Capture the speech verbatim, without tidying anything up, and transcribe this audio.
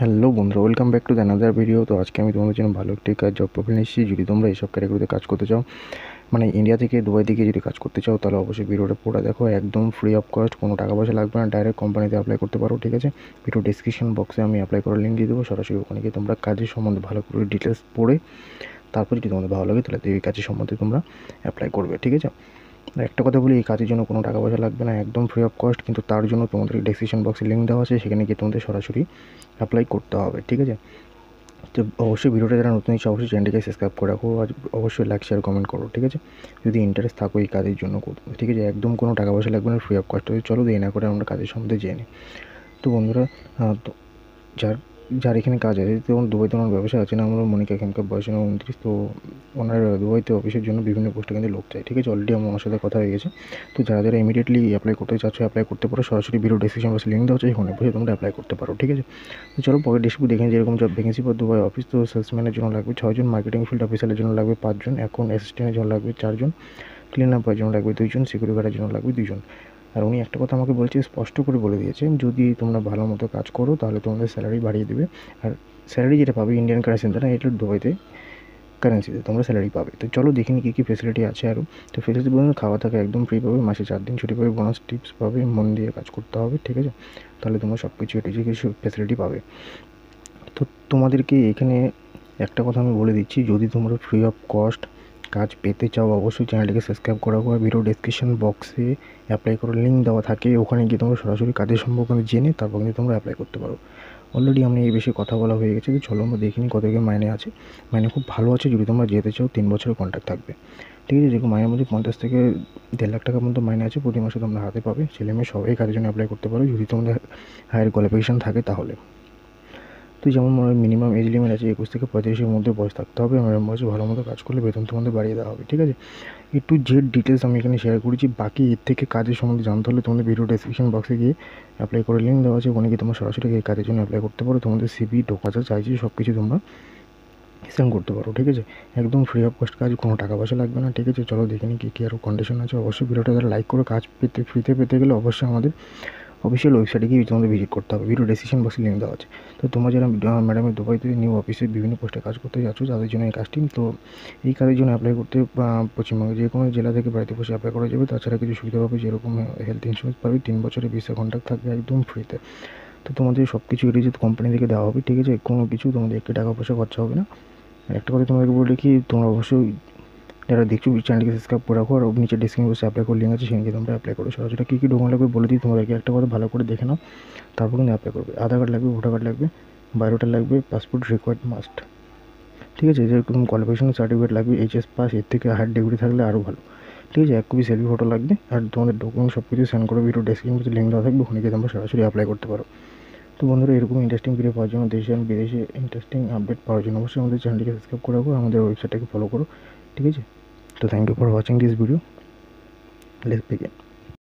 Hello বন্ধুরা, welcome back to the another video. তো আজকে আমি তোমাদের জন্য ভালো একটি কাজ জব প্রোফাইল নিচ্ছি। যদি তোমরা এইসব ক্যাটাগরিতে কাজ করতে চাও, মানে ইন্ডিয়া থেকে দুবাই থেকে যদি কাজ করতে চাও, তাহলে অবশ্যই ভিডিওটা পুরো দেখো। একদম ফ্রি অফ কস্ট, কোনো টাকা পয়সা লাগবে না, ডাইরেক্ট কোম্পানিতে অ্যাপ্লাই করতে পারো। ঠিক আছে, ভিডিও ডিসক্রিপশন বক্সে আমি অ্যাপ্লাই করার লিঙ্ক দিয়ে দেবো। সরাসরি ওখানে গিয়ে তোমরা কাজের সম্বন্ধে ভালো করে ডিটেলস পড়ে তারপর যদি তোমাদের ভালো লাগে তাহলে এই কাজের সম্বন্ধে তোমরা অ্যাপ্লাই করবে। ঠিক আছে, একটা কথা বলি, এই কাজের জন্য কোনো টাকা পয়সা লাগবে না, একদম ফ্রি অফ কস্ট। কিন্তু তার জন্য তোমাদের ডেসক্রিপশন বক্সে লিঙ্ক দেওয়া আছে, সেখানে গিয়ে তোমাদের সরাসরি অ্যাপ্লাই করতে হবে। ঠিক আছে, তো অবশ্যই ভিডিওটা যারা নতুন হচ্ছে অবশ্যই চ্যানেলটিকে সাবস্ক্রাইব করে রাখো, আর অবশ্যই লাইক শেয়ার কমেন্ট করো। ঠিক আছে, যদি ইন্টারেস্ট থাকো এই কাজের জন্য করতে। ঠিক আছে, একদম কোনো টাকা পয়সা লাগবে না, ফ্রি অফ কস্ট। চলো দেরি না করে আমরা কাজের সম্বন্ধে জেনে। তো বন্ধুরা, তো যার যার এখানে কাজ আছে, যেমন দুবাইতে আমার ব্যবসা আছে না, আমরা মনিকা, এখানকার বয়স না উনত্রিশ। তো ওনার দুবাইতে অফিসের জন্য বিভিন্ন পোস্টে কিন্তু লোক চাই। ঠিক আছে, অলরেডি আমার ওনার সাথে কথা হয়ে গেছে। তো যারা যারা ইমিডিয়েটলি অ্যাপ্লাই করতে চাচ্ছ অ্যাপ্লাই করতে পারো, সরাসরি ভিডিও ডিসক্রিপশন বক্সে লিঙ্ক দেওয়া আছে, ওখানে বসে তোমরা অ্যাপ্লাই করতে পারো। ঠিক আছে, তো চলো পকেট ডিসপ্লে দেখেন যেরকম জব ভ্যাকেন্সি পর দুবাই অফিস। তো সেলসম্যানের জন্য লাগবে ছয়জন, মার্কেটিং ফিল্ড অফিসারের জন্য লাগবে পাঁচজন, অ্যাকাউন্ট অ্যাসিস্ট্যান্টের জন্য লাগবে চারজন, ক্লিন আপের জন্য লাগবে দুইজন, সিকিউরিটি গার্ডের জন্য লাগবে দুইজন। আর উনি একটা কথা আমাকে বলছে, স্পষ্ট করে বলে দিয়েছেন, যদি তোমরা ভালো মতো কাজ করো তাহলে তোমাদের স্যালারি বাড়িয়ে দেবে। আর স্যালারি যেটা পাবে ইন্ডিয়ান কারেন্সিতে না, এটা দুবাইতে কারেন্সিতে তোমরা স্যালারি পাবে। তো চলো দেখিনি কী কী ফেসিলিটি আছে আরও। তো ফেসিলিটি বলুন, খাওয়া থাকা একদম ফ্রি পাবে, মাসে চার দিন ছুটি পাবে, বোনাস টিপস পাবে, মন দিয়ে কাজ করতে হবে। ঠিক আছে, তাহলে তোমরা সব কিছু এটি কিছু ফেসিলিটি পাবে। তো তোমাদেরকে এখানে একটা কথা আমি বলে দিচ্ছি, যদি তোমরা ফ্রি অফ কস্ট কাজ পেতে চাও, অবশ্যই চ্যানেলটিকে সাবস্ক্রাইব করা হোক। ভিডিও ডেসক্রিপশন বক্সে অ্যাপ্লাই করার লিঙ্ক দেওয়া থাকে, ওখানে গিয়ে তোমরা সরাসরি কাজের সম্পর্কে জেনে তারপর কিন্তু তোমরা অ্যাপ্লাই করতে পারো। অলরেডি আমি এই বেশি কথা বলা হয়ে গেছে, তো চলো আমরা দেখিনি কত কি মাইনে আছে। মাইনে খুব ভালো আছে, যদি তোমরা যেতে চাও তিন বছরের কন্ট্রাক্ট থাকবে। ঠিক আছে, যেরকম মাইনের মধ্যে পঞ্চাশ থেকে দেড় লাখ টাকা পর্যন্ত মাইনে আছে, প্রতি মাসে তোমরা হাতে পাবে। ছেলে মেয়ে সবাই কাজের জন্য অ্যাপ্লাই করতে পারো, যদি তোমাদের হায়ার কোয়ালিফিকেশান থাকে তাহলে। তো যেমন মনে হয় মিনিমাম এজ লিমিট আছে একুশ থেকে পঁয়ত্রিশের মধ্যে বয়স থাকতে হবে, আমার বয়সে ভালো মতো কাজ করলে বেতন তোমাদের বাড়িয়ে দেওয়া হবে। ঠিক আছে, এ টু জেড ডিটেলস আমি এখানে শেয়ার করেছি। বাকি এর থেকে কাজের সম্বন্ধে জানতে হলে তোমাদের ভিডিও ডেসক্রিপশন বক্সে গিয়ে অ্যাপ্লাই করে লিঙ্ক দেওয়া আছে, ওখানে গিয়ে তোমরা সরাসরি এই কাজের জন্য অ্যাপ্লাই করতে পারো। তোমাদের সিভি ঢোকা যা চাইছি সব কিছু তোমরা সেন্ড করতে পারো। ঠিক আছে, একদম ফ্রি অফ কস্ট কাজ, কোনো টাকা পয়সা লাগবে না। ঠিক আছে, চলো দেখে নিই কী কী আরও কন্ডিশন আছে। অবশ্যই ভিডিওটা যারা লাইক করে কাজ পেতে ফ্রিতে পেতে গেলে অবশ্যই আমাদের অফিসিয়াল ওয়েবসাইটে গিয়ে তোমাদের ভিজিট করতে হবে, ভিডিও ডেসক্রিপশন বক্সে লিঙ্ক দেওয়া আছে। তো তোমরা যারা ম্যাডামের দুবাইতে নিউ অফিসে বিভিন্ন পোস্টে কাজ করতে যাচ্ছ, তাদের জন্য এই কাজটি। তো এই কাজের জন্য অ্যাপ্লাই করতে পশ্চিমবঙ্গে যে কোনো জেলা থেকে বাড়িতে বসে অ্যাপ্লাই করা যাবে। তাছাড়া কিছু সুবিধা পাবে, যেরকম হেলথ ইন্স্যুরেন্স পাবে, তিন বছরের ভিসা কন্ট্রাক্ট থাকবে একদম ফ্রিতে। তো তোমাদের সব কিছু এটি যে কোম্পানি থেকে দেওয়া হবে। ঠিক আছে, কোনো কিছু তোমাদের একটি টাকা পয়সা খরচা হবে না। আর একটা কথা তোমাদেরকে বলে কি, তোমরা অবশ্যই যারা দেখছো চ্যানেলটিকে সাবস্ক্রাইব করে রাখো, আর নিচে ডিসক্রিপশন বক্সে অ্যাপ্লাই করে লিঙ্ক আছে, সেখানে তোমরা অ্যাপ্লাই করো। সরাসরি কী কী ডকুমেন্ট লাগবে বলে দিই তোমাদেরকে, একটা কথা ভালো করে দেখে নাও, তারপর কিন্তু অ্যাপ্লাই করবে। আধার কার্ড লাগবে, ভোটার কার্ড লাগবে, বায়োডাটা লাগবে, পাসপোর্ট রিকোয়ার্ড মাস্ট। ঠিক আছে, যেরকম কোয়ালিফিকেশন সার্টিফিকেট লাগবে, এইচএস পাস, এর থেকে হায়ার ডিগ্রি থাকলে আরও ভালো। ঠিক আছে, এক কপি সেলফি ফটো লাগবে, আর তোমাদের ডকুমেন্ট সব কিছু সেন্ড করে ভিডিও ডেসক্রিপশন বক্সে লিঙ্ক দেওয়া থাকবে, ওখানে গিয়ে তোমরা সরাসরি অ্যাপ্লাই করতে পারো। তো বন্ধুরা, এরকম ইন্টারেস্টিং ভিডিও পাওয়ার জন্য, দেশে এবং বিদেশে ইন্টারেস্টিং আপডেট পাওয়ার জন্য অবশ্যই আমাদের চ্যানেলটিকে সাবস্ক্রাইব করে রাখো, আমাদের ওয়েবসাইটটাকে ফলো করো। ঠিক আছে, তো thank you for watching this video. Let's begin.